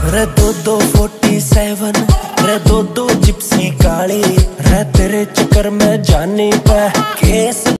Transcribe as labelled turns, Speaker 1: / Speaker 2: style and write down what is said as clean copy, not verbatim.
Speaker 1: रे 2247 रे 22 जिप्सी काली रे तेरे चक्कर में जानी पे केस